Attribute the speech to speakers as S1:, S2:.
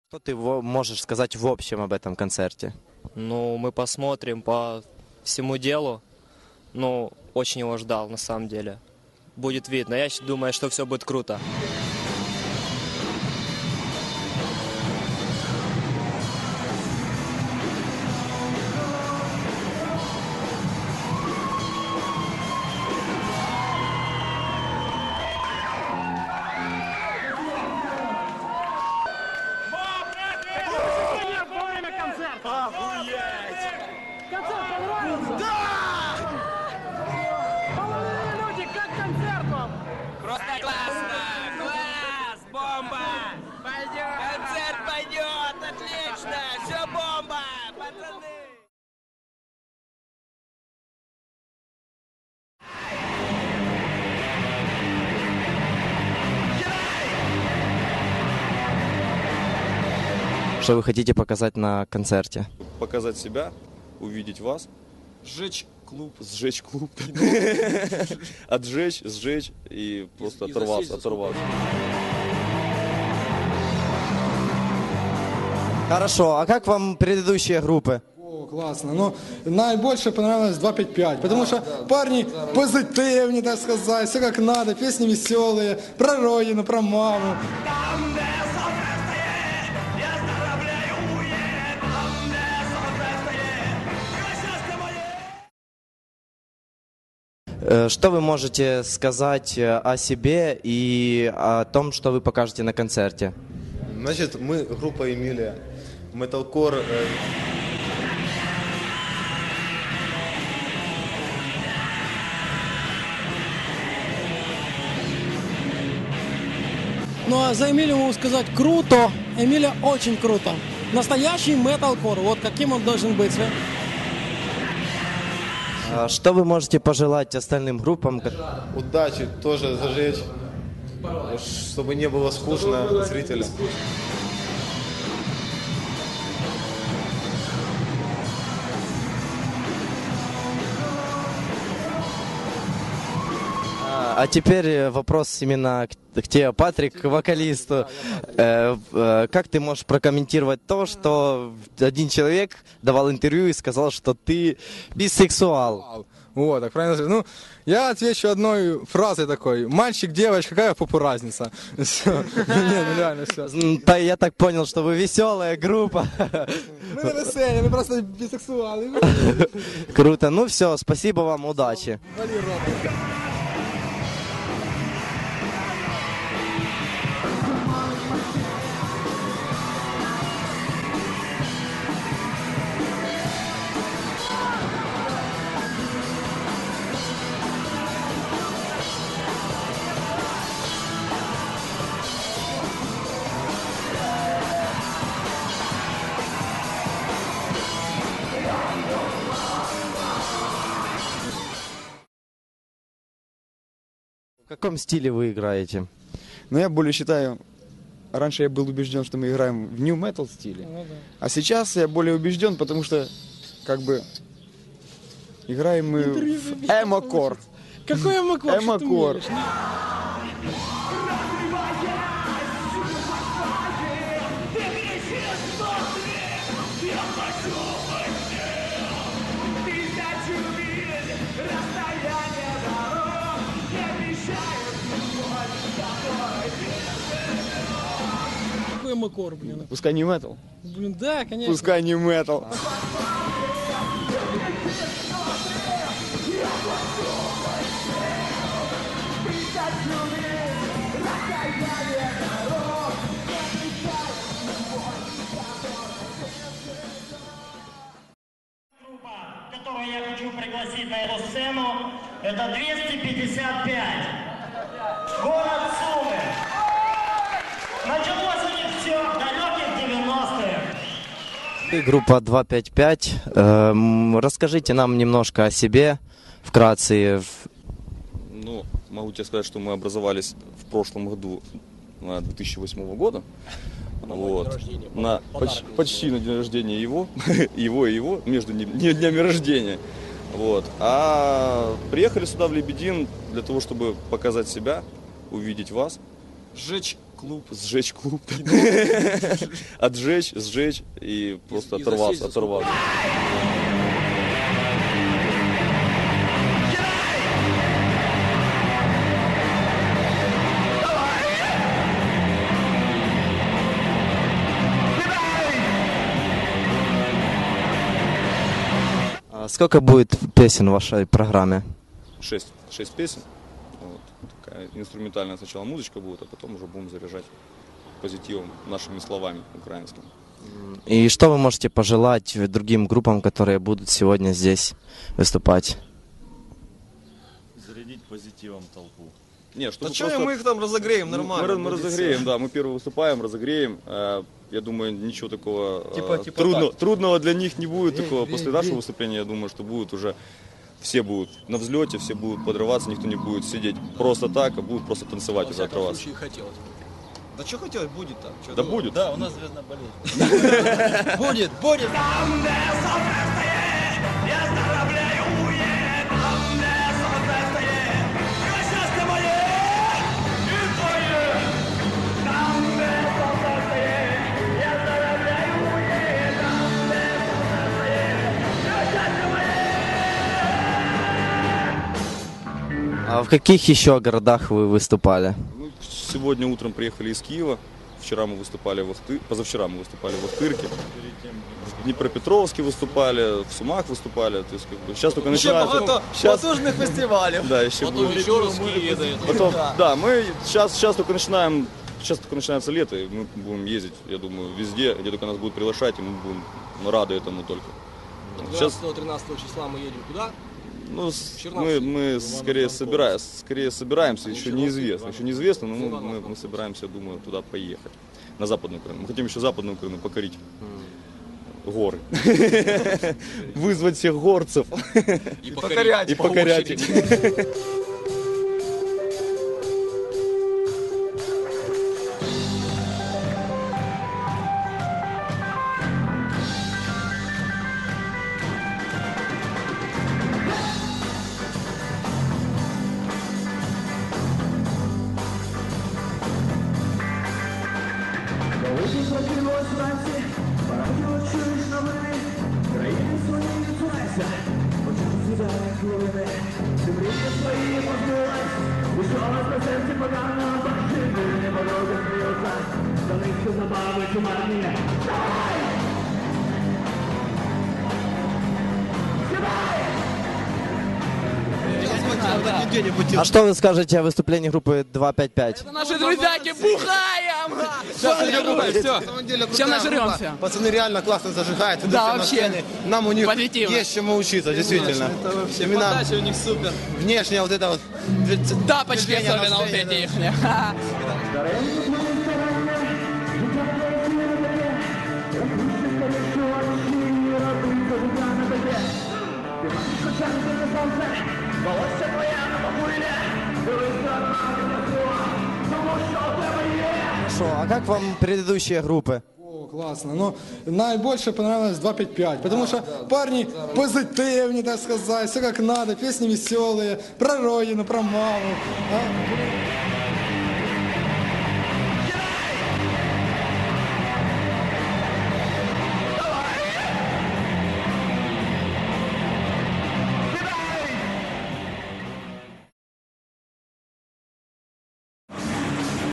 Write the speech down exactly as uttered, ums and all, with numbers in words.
S1: Что ты во- можешь сказать в общем об этом концерте?
S2: Ну, мы посмотрим по всему делу. Ну, очень его ждал, на самом деле. Будет видно. Я щ- думаю, что все будет круто.
S3: Концерт понравился? Да! Молодые люди, как концерт вам?
S4: Просто классно! Класс! Бомба! Пойдет! Концерт пойдет! Отлично! Все бомба! Пацаны!
S1: Что вы хотите показать на концерте?
S5: Показать себя, увидеть вас,
S6: Сжечь клуб.
S5: сжечь клуб, отжечь, сжечь и просто оторваться, оторваться.
S1: Хорошо, а как вам предыдущие группы?
S6: О, классно. Ну, наибольше понравилось два пять пять, потому что парни позитивнее, так сказать, все как надо, песни веселые, про родину, про маму.
S1: Э, Что вы можете сказать э, о себе и о том, что вы покажете на концерте?
S7: Значит, мы группа Эмилия, металкор. э,
S3: Ну а за Эмилию могу сказать круто. Эмилия очень круто. Настоящий металкор. Вот каким он должен быть.
S1: А Что вы можете пожелать остальным группам? ко-
S7: Удачи тоже зажечь, чтобы не было скучно зрителям.
S1: А а теперь э, вопрос именно к, к тебе, Патрик, к вокалисту. Э, э, Как ты можешь прокомментировать то, что один человек давал интервью и сказал, что ты бисексуал?
S6: Вот, так правильно сказать. Ну, я отвечу одной фразой такой. Мальчик, девочка, какая попу разница? Все. Не, ну реально все.
S1: М, та- Я так понял, что вы веселая группа.
S6: Мы на веселье, мы просто бисексуалы.
S1: Круто. Ну все, спасибо вам, удачи.
S6: Вали рот.
S1: В каком стиле вы играете?
S8: Но я более считаю, раньше я был убежден, что мы играем в new metal стиле, а сейчас я более убежден, потому что как бы играем мы в эмо-кор.
S3: Какой эмокор?
S8: Эмо-кор.
S3: Какой эмокор, блин?
S8: Пускай new metal.
S3: Блин, да, конечно.
S8: Пускай new metal.
S9: Которую я хочу пригласить на эту сцену, это двести пятьдесят пять. Город Сумы. Началось у них все в далеких девяностых.
S1: Вы группа два пять пять. Эм, Расскажите нам немножко о себе, вкратце.
S5: Ну, могу тебе сказать, что мы образовались в прошлом году, две тысячи восьмого года. Вот. На, почти, почти на день рождения его, его и его, между не, не днями рождения. Вот. А приехали сюда в Лебедин для того, чтобы показать себя, увидеть вас,
S6: Сжечь
S5: клуб, сжечь клуб, отжечь, сжечь и просто оторваться, оторваться.
S1: А сколько будет песен в вашей программе?
S5: Шесть, шесть песен. Вот. Такая инструментальная сначала музычка будет, а потом уже будем заряжать позитивом нашими словами украинскими.
S1: И что вы можете пожелать другим группам, которые будут сегодня здесь выступать?
S10: Зарядить позитивом толпу.
S5: Не, чтобы
S7: Да что
S5: просто...
S7: мы их там разогреем нормально?
S5: Мы, мы разогреем, да, мы первые выступаем, разогреем. Я думаю, ничего такого
S7: Типа- типа
S5: трудно,
S7: так.
S5: трудного для них не будет такого. После нашего выступления, я думаю, что будет уже все будут на взлете, все будут подрываться, никто не будет сидеть просто так, а будут просто танцевать и отрываться.
S7: хотелось. Да что хотелось, будет там. Чё,
S5: Да
S7: ну,
S5: будет.
S10: Да, у нас звездная болезнь.
S7: Будет, будет.
S1: А в каких еще городах вы выступали?
S5: Мы сегодня утром приехали из Киева. Вчера мы выступали в Ахты... Позавчера мы выступали в Ахтырке. В Днепропетровске выступали, в Сумах выступали. То есть, как бы, сейчас только
S7: Еще
S5: начинается.
S7: багато
S5: Сейчас...
S7: потужних фестивалів.
S5: Да, еще
S7: Потом
S5: будет.
S7: еще раз Киеве.
S5: Потом, да, мы сейчас, сейчас только начинаем, сейчас только начинается лето, и мы будем ездить, я думаю, везде, где только нас будут приглашать, и мы будем рады этому только. Сейчас,
S7: двенадцатого-тринадцатого числа мы едем куда?
S5: ну, с- мы, мы скорее, собира... скорее собираемся, еще неизвестно, еще неизвестно, но мы, мы, мы собираемся, думаю, туда поехать, на Западную Украину. Мы хотим еще Западную Украину покорить. Горы. Вызвать всех горцев.
S7: И покорять.
S5: И покорять их.
S1: А что вы скажете о выступлении группы два пять пять?
S4: Наши друзьяки, бухаем! Все, всем нажремся.
S7: Пацаны реально классно зажигают. идут
S4: Да,
S7: все на
S4: вообще.
S7: сцены. Нам у них
S4: Позитивно.
S7: есть чему учиться, действительно.
S4: Это вообще
S7: Именно
S4: подача у них супер.
S7: внешне вот это вот.
S4: Тапочки
S7: движение на
S4: особенно вот
S7: сцене,
S4: эти
S7: да.
S4: их.
S1: Хорошо, а как вам предыдущие группы?
S6: О, классно. Ну, наибольше понравилось два пять пять, потому что парни позитивнее, так сказать, все как надо, песни веселые, про родину, про маму. а.